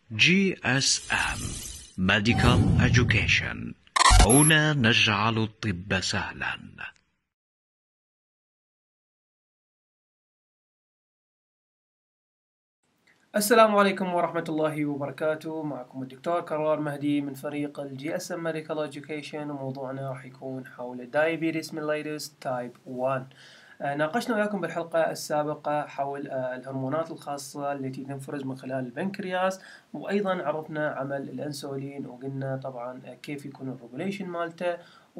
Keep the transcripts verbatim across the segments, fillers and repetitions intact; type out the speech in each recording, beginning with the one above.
جي إس إم Medical Education. هنا نجعل الطب سهلا. السلام عليكم ورحمة الله وبركاته. معكم الدكتور كرار مهدي من فريق الجي اس ام Medical Education، وموضوعنا راح يكون حول Diabetes mellitus Type واحد. آه، ناقشنا وياكم بالحلقة السابقة حول آه، الهرمونات الخاصة التي تنفرز من خلال البنكرياس، وأيضا عرفنا عمل الأنسولين، وقلنا طبعا آه، كيف يكون الريجوليشن مالته،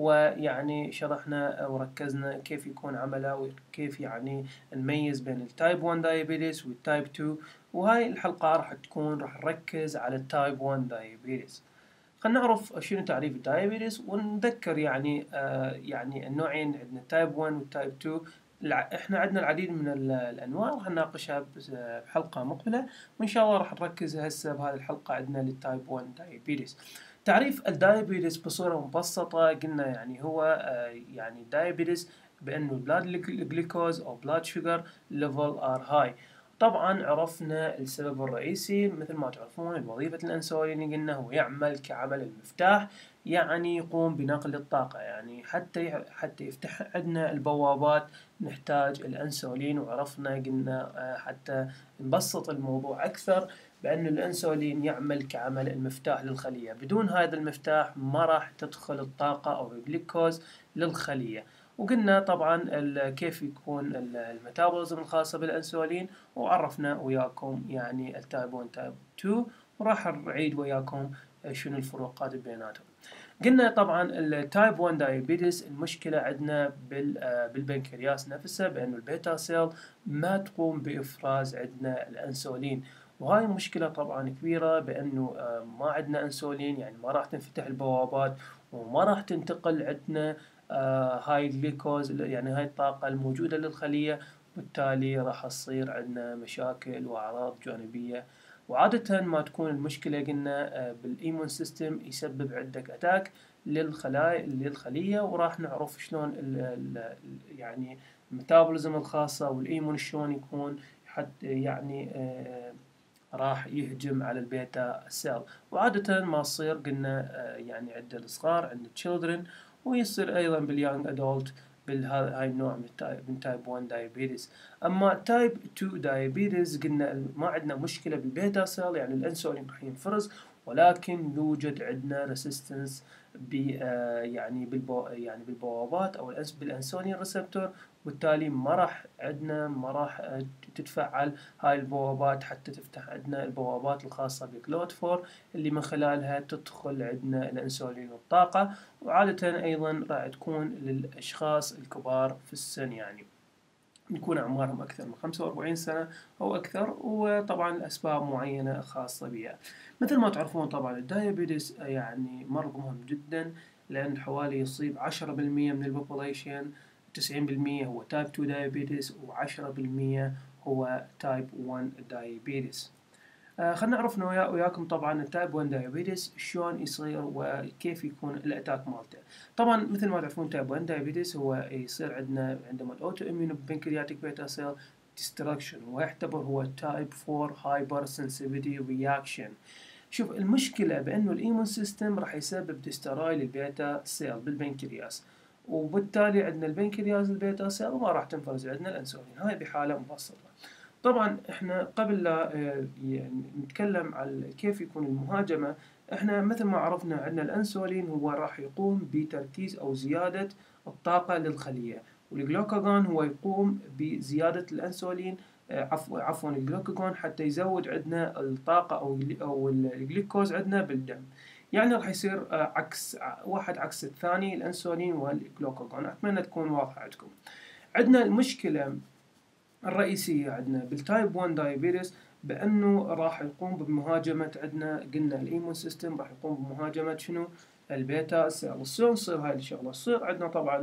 ويعني شرحنا وركزنا كيف يكون عمله وكيف يعني نميز بين التايب واحد دايابيتس والتايب اثنين. وهاي الحلقة راح تكون راح نركز على التايب واحد دايابيتس. خلينا نعرف شنو تعريف الدايابيتس، ونذكر يعني آه يعني النوعين، عندنا التايب واحد والتايب اثنين. احنا عندنا العديد من الانواع راح نناقشها بحلقة مقبلة، وان شاء الله راح نركز هسه بهذه الحلقة عندنا للتايب واحد دايابيتس. تعريف الدايابيتس بصورة مبسطة قلنا يعني هو آه يعني الدايابيتس بأنه البلاد جلوكوز أو بلاد شوجر ليفل ار هاي. طبعا عرفنا السبب الرئيسي، مثل ما تعرفون وظيفة الأنسولين قلنا هو يعمل كعمل المفتاح، يعني يقوم بنقل الطاقة، يعني حتى حتى يفتح عندنا البوابات نحتاج الأنسولين. وعرفنا قلنا حتى نبسط الموضوع أكثر بأن الأنسولين يعمل كعمل المفتاح للخلية، بدون هذا المفتاح ما راح تدخل الطاقة أو الجلوكوز للخلية. وقلنا طبعا كيف يكون الميتابوليزم الخاصة بالأنسولين، وعرفنا وياكم يعني التايب واحد تايب اثنين، وراح نعيد وياكم شنو الفروقات بيناتهم. قلنا طبعا التايب واحد دايابيتس المشكلة عندنا بالبنكرياس نفسه، بأنه البيتا سيل ما تقوم بإفراز عندنا الأنسولين، وهاي مشكلة طبعا كبيرة، بأنه ما عندنا أنسولين يعني ما راح تنفتح البوابات، وما راح تنتقل عندنا هاي الجلوكوز، يعني هاي الطاقة الموجودة للخلية، بالتالي راح تصير عندنا مشاكل وأعراض جانبية. وعادة ما تكون المشكلة قلنا بالإيمون سيستم، يسبب عندك أتاك للخلايا للخلية، وراح نعرف شلون ال ال يعني الميتابوليزم الخاصة والإيمون شلون يكون حتى يعني آه راح يهجم على البيتا سيل. وعادة ما تصير قلنا آه يعني عند الصغار، عند التشيلدرن، ويصير أيضا باليانج أدولت بهاي النوع من تايب واحد دايابيتس. اما تايب اثنين دايابيتس قلنا ما عندنا مشكله بالبيتا سيل، يعني الانسولين راح ينفرز، ولكن يوجد عندنا ريسيستنس ب يعني بالبو يعني بالبوابات او بالانسولين ريسبتور، وبالتالي ما راح عندنا ما راح تتفعل هاي البوابات حتى تفتح عندنا البوابات الخاصه بكلود فور، اللي من خلالها تدخل عندنا الانسولين والطاقه. وعادة أيضا راح تكون للأشخاص الكبار في السن، يعني يكون أعمارهم أكثر من خمسة وأربعين سنة أو أكثر، وطبعا الأسباب معينة خاصة بها. مثل ما تعرفون طبعا الدايابيتس يعني مرض مهم جدا، لأن حوالي يصيب عشرة بالمئة من البوبوليشن، تسعين بالمئة هو تايب اثنين دايابيتس، وعشرة بالمئة هو تايب واحد دايابيتس. آه خلينا نعرف وياكم طبعا التايب واحد دايابيتس شلون يصير وكيف يكون الاتاك مالته. طبعا مثل ما تعرفون تايب واحد دايابيتس هو يصير عندنا عندما الاوتو اميون بنكرياتيك بيتا سيل ديستركشن، ويعتبر هو تايب أربعة هايبر سنسيفيتي رياكشن. شوف المشكله بانه الايمون سيستم راح يسبب ديستراي للبيتا سيل بالبنكرياس، وبالتالي عندنا البنكرياس البيتا سيل ما راح تنفرز عندنا الانسولين. هاي بحاله مبسطه. طبعا احنا قبل لا يعني نتكلم عن كيف يكون المهاجمة، احنا مثل ما عرفنا عندنا الانسولين هو راح يقوم بتركيز او زيادة الطاقة للخلية، والجلوكاجون هو يقوم بزيادة الانسولين عفوا عفوا الجلوكاجون حتى يزود عندنا الطاقة او او الجلوكوز عندنا بالدم. يعني راح يصير عكس واحد عكس الثاني، الانسولين والجلوكاجون. اتمنى تكون واضحة عندكم. عندنا المشكلة الرئيسية عندنا بالتايب واحد دايابيتس بأنه راح يقوم بمهاجمة عندنا، قلنا الإيمون سيستم راح يقوم بمهاجمة شنو؟ البيتا سيل. شلون تصير هاي الشغلة؟ تصير عندنا طبعا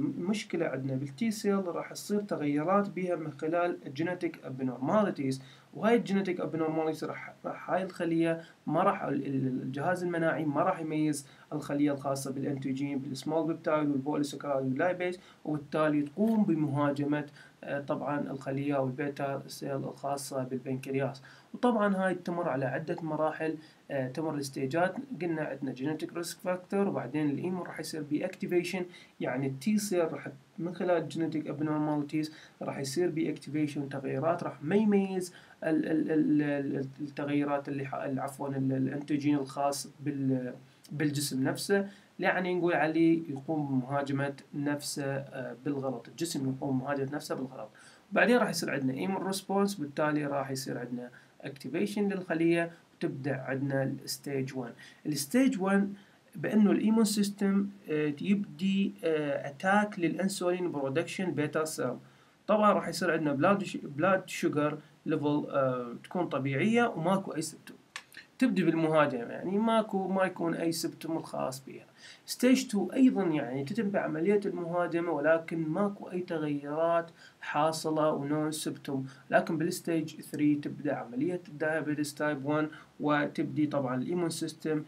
المشكلة عندنا بالتي سيل راح تصير تغيرات بها من خلال الجينيتيك abnormalities، وهاي الجينيتك ابنورماليتي راح راح هاي الخليه ما راح الجهاز المناعي ما راح يميز الخليه الخاصه بالانتيجين بالسمول بيبتايد والبوليسكرايد واللايبيز، وبالتالي تقوم بمهاجمه طبعا الخليه والبيتا سيل الخاصه بالبنكرياس. وطبعا هاي تمر على عده مراحل، تمر الستيجات. قلنا عندنا جينيتك ريسك فاكتور، وبعدين الايمون راح يصير بي اكتيفيشن، يعني التي سيل راح من خلال الجينيتك ابنورماليتيز راح يصير بي اكتيفيشن تغيرات، راح ما يميز التغيرات اللي عفوا الانتيجين الخاص بال بالجسم نفسه، يعني نقول عليه يقوم بمهاجمة نفسه بالغلط، الجسم يقوم بمهاجمة نفسه بالغلط. وبعدين راح يصير عندنا ايمون ريسبونس، بالتالي راح يصير عندنا اكتيفيشن للخلية، وتبدأ عندنا الستيج واحد. الستيج واحد بانه الايمون سيستم يبدي اتاك للانسولين برودكشن بيتا سيل. طبعا راح يصير عندنا بلاد بلاد شوجر ليفل تكون طبيعيه وماكو اي سبتوم، تبدي بالمهاجمه، يعني ماكو ما يكون اي سبتوم الخاص بها. ستيج اثنين ايضا يعني تتم بعمليه المهاجمه ولكن ماكو اي تغيرات حاصله ونو سبتوم. لكن بالستيج ثلاثة تبدا عمليه الدايابيتس تايب واحد، وتبدي طبعا الايمون سيستم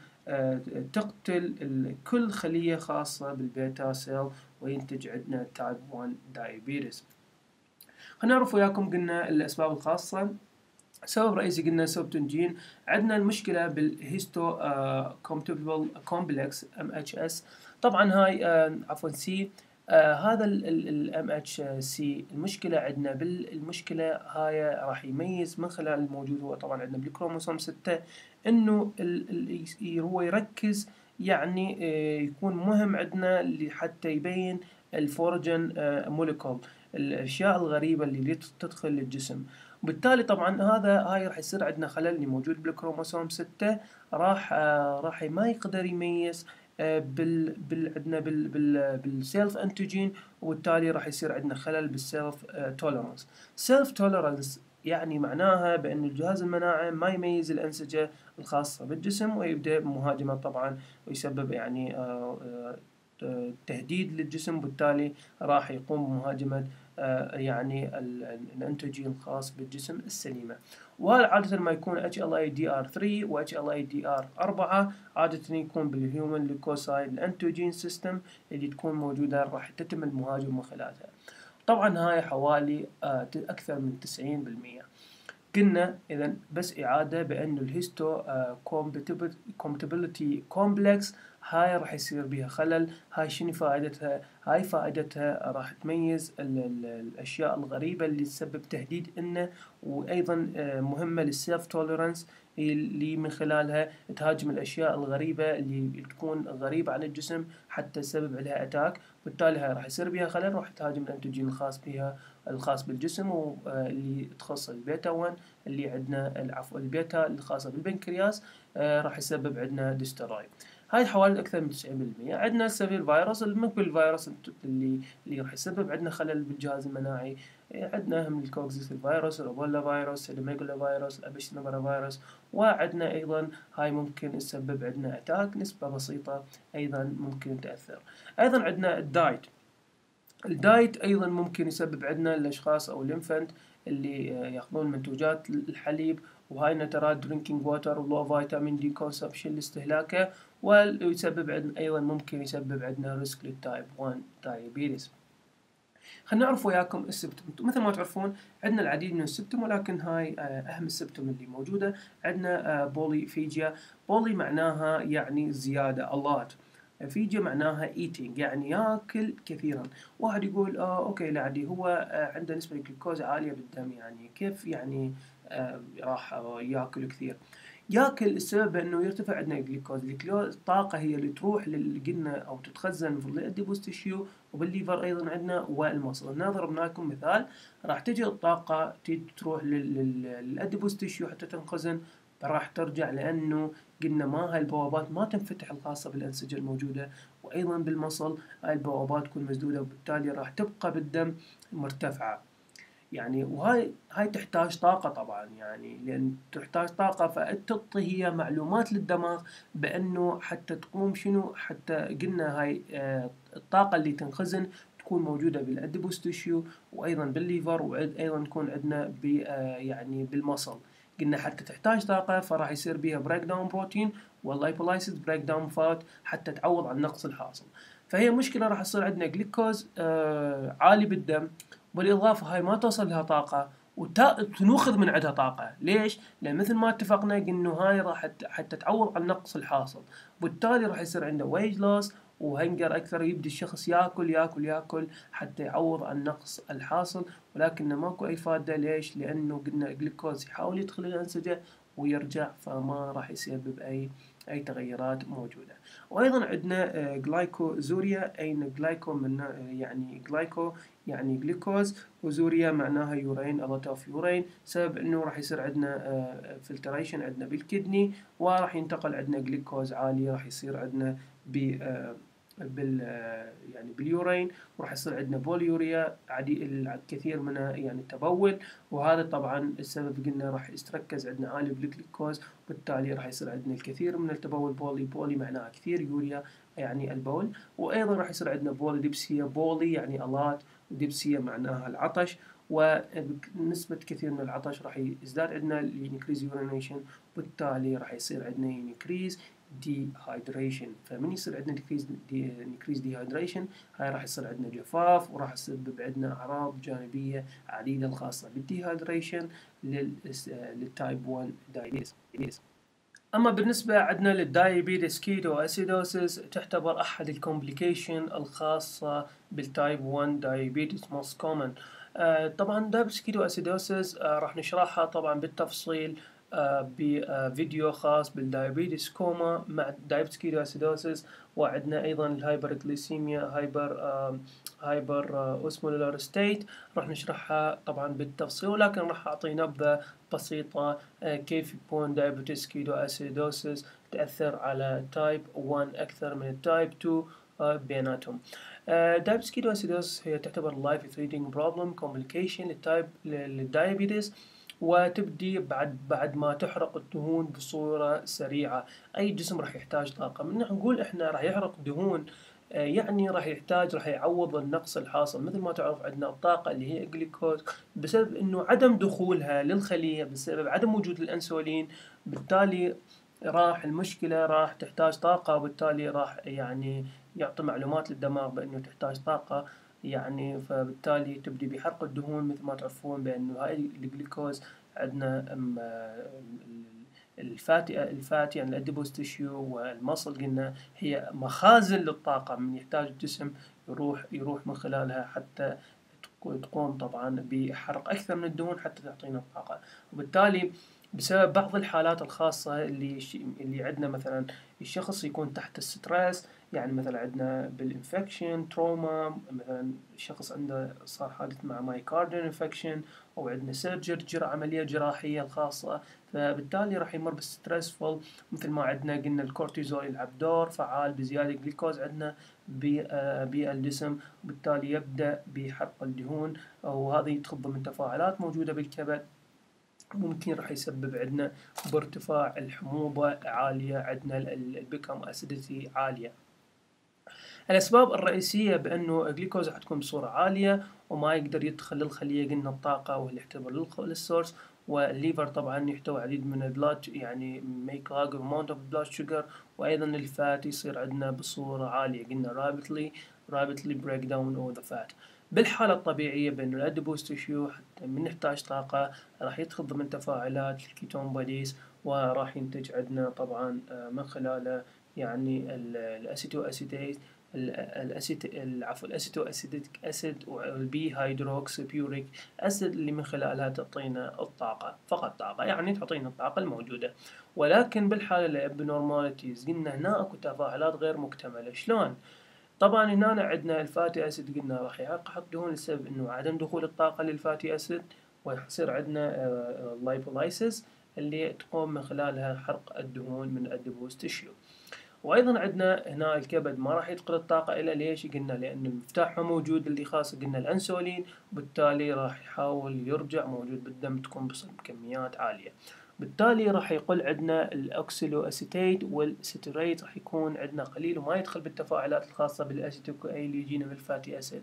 تقتل كل خليه خاصه بالبيتا سيل، وينتج عندنا تايب واحد دايابيتس. خلينا نعرف وياكم قلنا الاسباب الخاصه. سبب رئيسي قلنا سبتنجين، عندنا المشكله بالهيستو كومبتبل كومبلكس ام اتش اس. طبعا هاي آه عفوا سي آه هذا الام اتش سي المشكله عندنا بالمشكله هاي راح يميز من خلال الموجود هو طبعا عندنا بالكروموسوم ستة انه ال ال هو يركز، يعني آه يكون مهم عندنا حتى يبين الفورجن آه موليكول، الاشياء الغريبه اللي تدخل للجسم. وبالتالي طبعا هذا هاي راح يصير عندنا خلل اللي موجود بالكروموسوم ستة، راح آه راح ما يقدر يميز آه بال بال عندنا بال بال بالسيلف انتيجين، وبالتالي راح يصير عندنا خلل بالسيلف توليرانس. سيلف توليرانس يعني معناها بأن الجهاز المناعي ما يميز الأنسجة الخاصة بالجسم، ويبدأ بمهاجمة طبعا، ويسبب يعني آه آه تهديد للجسم، وبالتالي راح يقوم بمهاجمة يعني الانتيجين الخاص بالجسم السليمة. وهذا عادة ما يكون اتش ال اي دي ار ثلاثة و اتش ال اي دي ار أربعة، عادة يكون بالهيومن ليكوسايد الانتيجين سيستم اللي تكون موجودة راح تتم المهاجمة من خلالها. طبعا هاي حوالي أكثر من تسعين بالمئة. قلنا إذا بس إعادة بأنه الهيستو كومبتبلتي كومبلكس هاي راح يصير بها خلل. هاي شنو فائدتها؟ هاي فائدتها راح تميز ال ال الأشياء الغريبة اللي تسبب تهديد إنه، وأيضا مهمة للسيلف توليرانس اللي من خلالها تهاجم الأشياء الغريبة اللي تكون غريبة عن الجسم حتى تسبب لها أتاك. بالتالي هاي راح يصير بها خلل، راح تهاجم الأنتيجين الخاص بها الخاص بالجسم، واللي تخص البيتا واحد اللي عندنا العفو البيتا الخاصة بالبنكرياس آه راح يسبب عندنا ديسترويد. هاي حوالي أكثر من تسعين بالمئة. عندنا السيفير فيروس، المقبل الفيروس اللي اللي راح يسبب عندنا خلل بالجهاز المناعي. عندنا هم الكوكسيس فيروس، الأبولا فيروس، الميجولا فيروس، الأبشتنبرا فيروس. وعندنا أيضا هاي ممكن تسبب عندنا أتاك نسبة بسيطة أيضا ممكن تأثر. أيضا عندنا الدايت. الدايت أيضا ممكن يسبب عندنا الأشخاص أو الإنفنت اللي يأخذون منتوجات الحليب، وهاي نترات درينكينج ووتر ولو فيتامين دي كونسبشن لاستهلاكه، ويسبب عندنا أيضا ممكن يسبب عندنا ريسك للتايب واحد دايابيتس. خلينا نعرف وياكم السبتم. مثل ما تعرفون عندنا العديد من السبتم، ولكن هاي أهم السبتم اللي موجودة عندنا بوليفيجيا. بولي معناها يعني زيادة، اللات. فيجيا معناها eating يعني ياكل كثيرا. واحد يقول آه اوكي لا عادي هو آه عنده نسبة الجلوكوز عالية بالدم، يعني كيف يعني آه راح آه ياكل كثير؟ ياكل السبب انه يرتفع عندنا الجلوكوز. الجلوكوز الطاقة هي اللي تروح للقلنا او تتخزن في الاديبوس تيشيو وبالليفر ايضا عندنا والمصل. نضرب لكم مثال، راح تجي الطاقة تروح للاديبوس تيشيو حتى تنخزن، راح ترجع لانه قلنا ما هاي البوابات ما تنفتح الخاصة بالأنسجة الموجودة، وأيضا بالمصل هاي البوابات تكون مسدودة، وبالتالي راح تبقى بالدم مرتفعة. يعني وهاي هاي تحتاج طاقة طبعا، يعني لأن تحتاج طاقة، فتعطي هي معلومات للدماغ بأنه حتى تقوم شنو، حتى قلنا هاي آه الطاقة اللي تنخزن تكون موجودة بالأديبوس تيشيو وأيضا بالليفر وأيضا تكون عندنا يعني بالمصل. قلنا حتى تحتاج طاقة فراح يصير بيها بريك داون بروتين واللايبولايسيس بريك داون فات حتى تعوض عن النقص الحاصل. فهي مشكلة راح يصير عندنا جلوكوز آه عالي بالدم، بالإضافة هاي ما توصل لها طاقة وتنوخذ من عندها طاقة. ليش؟ لأن مثل ما اتفقنا إنه هاي راح حتى تعوض عن النقص الحاصل، وبالتالي راح يصير عنده ويج لوس وهنجر أكثر، يبدي الشخص ياكل ياكل ياكل حتى يعوض عن النقص الحاصل، ولكن ماكو أي فائدة. ليش؟ لأنه قلنا الجلوكوز يحاول يدخل الأنسجة ويرجع، فما راح يسبب أي أي تغيرات موجودة. وأيضا عندنا جلايكوزوريا، أي جلايكو من يعني جلايكو يعني جلوكوز، وزوريا معناها يورين a lot of urine، سبب انه راح يصير عندنا فلتريشن عندنا بالكدني وراح ينتقل عندنا جلوكوز عالي، راح يصير عندنا ب بال يعني باليورين، وراح يصير عندنا بوليوريا عدي الكثير منها يعني تبول، وهذا طبعا السبب قلنا راح يتركز عندنا عالي بالجلوكوز، وبالتالي راح يصير عندنا الكثير من التبول. بولي بولي معناها كثير، يوريا يعني البول، وايضا راح يصير عندنا بوليديبسيا، بولي يعني الات وديبسيا معناها العطش، ونسبة كثير من العطش راح يزداد عندنا الانكريز يورينيشن، وبالتالي راح يصير عندنا انكريز ديهايدريشن. فمن يصير عندنا انكريز انكريز ديهايدريشن هاي راح يصير عندنا جفاف، وراح يسبب عندنا اعراض جانبية عديدة الخاصة بالديهايدريشن للتايب واحد دايابيتس. أما بالنسبة عندنا للدايابيتس كيتو أسيدوسيس، تعتبر أحد الكومبليكيشن الخاصة بالتايب واحد دايابيتس most common. آه طبعا دايابيتس كيتو أسيدوسيس آه راح نشرحها طبعا بالتفصيل آه بفيديو خاص بالدايابيتس كوما مع دايابيتس كيتو أسيدوسيس، وعندنا أيضا الهايبرغليسيميا هايبر آه هايبر اوسمولار ستيت راح نشرحها طبعا بالتفصيل، ولكن راح أعطي نبذة بسيطة كيف يكون دايابيتس كيتو أسيدوسيس تأثر على تايب واحد أكثر من التايب اثنين بيناتهم. دايابيتس كيتو أسيدوسيس هي تعتبر لايف ثريتنينج بروبلم كومبليكيشن للتايب للدايابيتس، وتبدي بعد بعد ما تحرق الدهون بصورة سريعة. أي جسم راح يحتاج طاقة، من نقول إحنا راح يحرق دهون يعني راح يحتاج راح يعوض النقص الحاصل. مثل ما تعرف عندنا الطاقة اللي هي الجلوكوز بسبب انه عدم دخولها للخلية بسبب عدم وجود الانسولين، بالتالي راح المشكلة راح تحتاج طاقة، وبالتالي راح يعني يعطي معلومات للدماغ بانه تحتاج طاقة يعني، فبالتالي تبدي بحرق الدهون. مثل ما تعرفون بانه هاي الجلوكوز عندنا الفاتي الفاتي يعني الاديبوس تيشيو والمصل قلنا هي مخازن للطاقة، من يحتاج الجسم يروح يروح من خلالها حتى تقوم طبعا بحرق أكثر من الدهون حتى تعطينا الطاقة. وبالتالي بسبب بعض الحالات الخاصة اللي اللي عندنا مثلا الشخص يكون تحت الستريس، يعني مثلا عندنا بالانفكشن تروما، مثلا الشخص عنده صار حادث مع مايكارديال انفكشن، او عندنا سيرجر جرى عملية جراحية الخاصة، فبالتالي راح يمر بالستريسفول. مثل ما عندنا قلنا الكورتيزول يلعب دور فعال بزيادة الجلوكوز عندنا بالجسم، وبالتالي يبدأ بحرق الدهون، وهذه تخض من تفاعلات موجودة بالكبد، ممكن راح يسبب عندنا بارتفاع الحموضة عالية، عندنا البيكم أسيديتي عالية. الأسباب الرئيسية بأنه الجلوكوز حتكون بصورة عالية وما يقدر يدخل للخلية، قلنا الطاقة واللي يعتبر للسورس، والليفر طبعا يحتوي عديد من البلاد يعني make large amount of blood sugar، وأيضا الفات يصير عندنا بصورة عالية، قلنا rapidly rapidly break down all the fat. بالحالة الطبيعية بأنه الأديبوس تيشيو حتى من نحتاج طاقة راح يدخل ضمن تفاعلات الكيتون بوديز، وراح ينتج عندنا طبعا من خلاله يعني الأسيتو أسيتيز الأسيت العفو الأسيتو أسيديك أسيد والبي هيدروكسي بيوريك أسيد، اللي من خلالها تعطينا الطاقة، فقط طاقة يعني تعطينا الطاقة الموجودة. ولكن بالحالة الابنورماليتيز قلنا هنا اكو تفاعلات غير مكتملة. شلون؟ طبعا هنا عندنا الفاتي أسيد قلنا راح يحرق دهون لسبب انه عدم دخول الطاقة للفاتي أسيد، ويصير عندنا اللايبولايسيس اللي تقوم من خلالها حرق الدهون من الأديبوس تيشيو. وايضا عندنا هنا الكبد ما راح يدخل الطاقه الا ليش؟ قلنا لان المفتاح موجود اللي خاص قلنا الانسولين، وبالتالي راح يحاول يرجع موجود بالدم تكون بكميات عاليه، بالتالي راح يقل عندنا الاوكسيلو اسيتيت والستريت راح يكون عندنا قليل وما يدخل بالتفاعلات الخاصه بالاسيتيك اللي يجينا بالفاتي اسيد،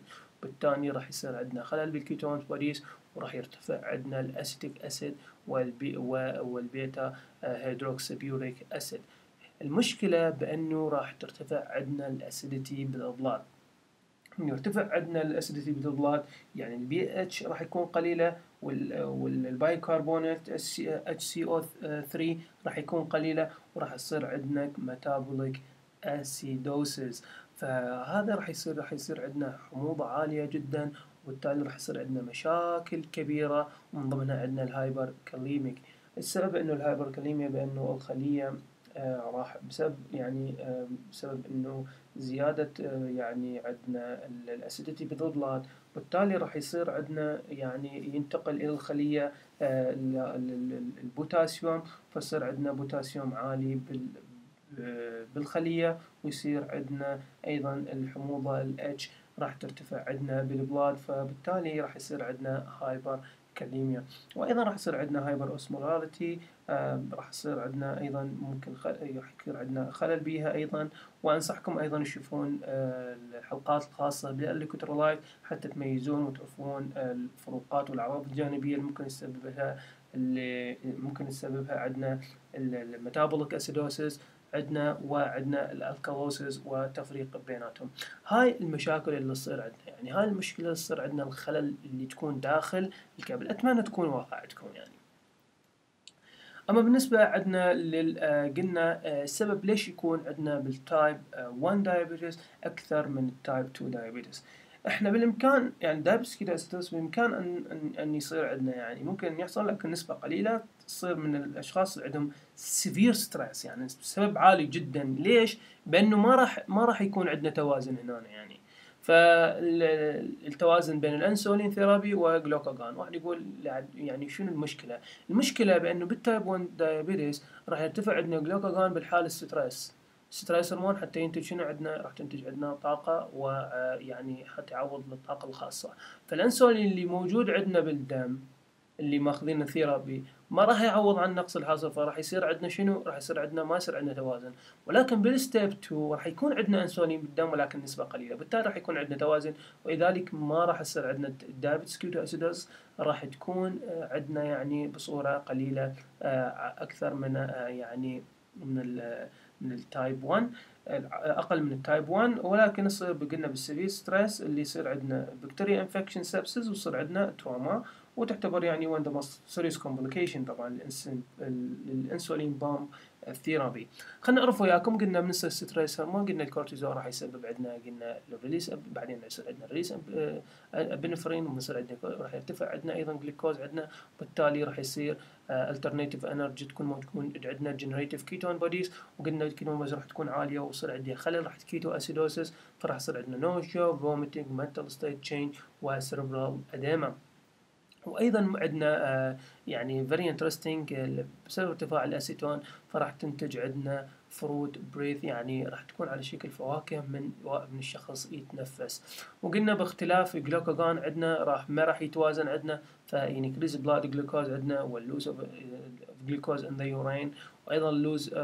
بالتالي راح يصير عندنا خلل بالكيتون بوديز، وراح يرتفع عندنا الأسيتيك أسيد والبي والبيتا هيدروكسيبيوريك أسيد. المشكلة بأنه راح ترتفع عندنا الأسيديتي بالبلاد. من يرتفع عندنا الأسيديتي بالبلاد يعني البي اتش راح يكون قليلة، والبايكربونات اتش سي او ثري راح يكون قليلة، وراح يصير عندنا metabolic acidosis. فهذا راح يصير راح يصير عندنا حموضة عالية جدا، وبالتالي راح يصير عندنا مشاكل كبيرة، ومن ضمنها عندنا الهايبر كاليميك. السبب انه الهايبر كاليميا بانه الخلية آه راح بسبب يعني آه بسبب انه زيادة آه يعني عندنا الاسيديتي بالبلاد، بالتالي راح يصير عندنا يعني ينتقل الى الخلية آه البوتاسيوم، فيصير عندنا بوتاسيوم عالي بال بالخلية، ويصير عندنا أيضا الحموضة ال H راح ترتفع عندنا بالبلاد، فبالتالي راح يصير عندنا هايبر كاليميا. وأيضا راح يصير عندنا هايبر أوسمولاريتي، آه راح يصير عندنا أيضا ممكن خل... يصير عندنا خلل بيها أيضا. وأنصحكم أيضا تشوفون آه الحلقات الخاصة بالإلكترولايت حتى تميزون وتعرفون آه الفروقات والأعراض الجانبية اللي ممكن يسببها اللي ممكن يسببها عندنا الميتابوليك أسيدوسيس عندنا وعندنا الالكالوسيس وتفريق بيناتهم. هاي المشاكل اللي تصير عندنا، يعني هاي المشكلة اللي تصير عندنا، الخلل اللي تكون داخل الكبد. أتمنى تكون واضحة عندكم يعني. أما بالنسبة عندنا لل قلنا السبب ليش يكون عندنا بالتايب واحد دايابيتس أكثر من التايب اثنين دايابيتس. احنا بالامكان يعني دايابيتس كيتوسيدوز بالامكان ان ان ان يصير عندنا، يعني ممكن يحصل لكن نسبه قليله تصير من الاشخاص اللي عندهم سيفير ستريس، يعني سبب عالي جدا. ليش؟ بانه ما راح ما راح يكون عندنا توازن هنا يعني. فالتوازن بين الانسولين ثيرابي وجلوكاجون. واحد يقول يعني شنو المشكله؟ المشكله بانه بالتايب واحد دايابيتس راح يرتفع عندنا جلوكاجون بالحاله الستريس. ستريس هرمون حتى ينتج شنو عندنا؟ راح تنتج عندنا طاقة، ويعني حتى يعوض للطاقة الخاصة. فالأنسولين اللي موجود عندنا بالدم اللي ماخذين الثيرابي ما راح يعوض عن نقص الحاصل، فراح يصير عندنا شنو؟ راح يصير عندنا ما يصير عندنا توازن. ولكن بالستيب اثنين راح يكون عندنا أنسولين بالدم ولكن نسبة قليلة، بالتالي راح يكون عندنا توازن، ولذلك ما راح يصير عندنا دايابيتس كيتوسيدوز، راح تكون عندنا يعني بصورة قليلة أكثر من يعني من ال من التايب واحد، اقل من التايب واحد. ولكن يصير قلنا بالسيفير ستريس اللي يصير عندنا بكتيريا انفكشن سبسس، ويصير عندنا تروما، وتعتبر يعني one of the most serious complication طبعا الانسولين بامب الثيرابي. خلينا نعرف وياكم. قلنا بالنسبه للستريس هرمون قلنا الكورتيزول راح يسبب عندنا قلنا الريليس، بعدين يصير عندنا ريليس ابنفرين، ويصير عندنا راح يرتفع عندنا ايضا جلوكوز عندنا، بالتالي راح يصير alternative energy تكون تكون عندنا generative ketone bodies، وقلنا الكيتون بوديز راح تكون عاليه، ويصير عندنا خلل راح كيتو اسيدوسيس، فراح يصير عندنا نوشيا، vomiting، mental state change، وسيربرال اديما. وايضا عندنا آه يعني very interesting بسبب ارتفاع الاسيتون فراح تنتج عندنا فروت بريث، يعني راح تكون على شكل فواكه من من الشخص يتنفس. وقلنا باختلاف الجلوكاجون عندنا راح ما راح يتوازن عندنا، فينكريز بلاد جلوكوز عندنا واللوز اوف جلوكوز ان ذا يورين، وايضا لوز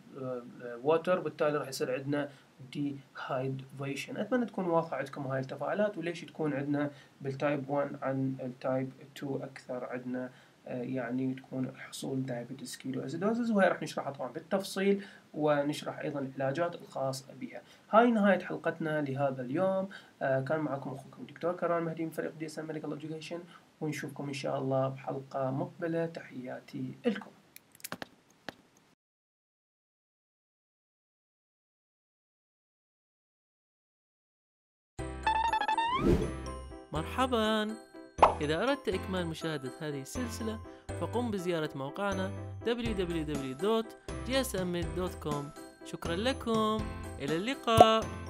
ووتر، بالتالي راح يصير عندنا dehydration. أتمنى تكون واضحة عندكم هاي التفاعلات، وليش تكون عندنا بالتايب واحد عن التايب اثنين أكثر عندنا يعني تكون حصول دايابيتس كيتوسيدوز، وهي راح نشرحها طبعا بالتفصيل، ونشرح أيضا العلاجات الخاصة بها. هاي نهاية حلقتنا لهذا اليوم. كان معكم أخوكم دكتور كرار مهدي من فريق دي اس ام Medical Education، ونشوفكم إن شاء الله بحلقة مقبلة. تحياتي لكم. مرحبا. إذا أردت إكمال مشاهدة هذه السلسلة فقم بزيارة موقعنا دبليو دبليو دبليو دوت جي اس ام ميد دوت كوم. شكرا لكم، إلى اللقاء.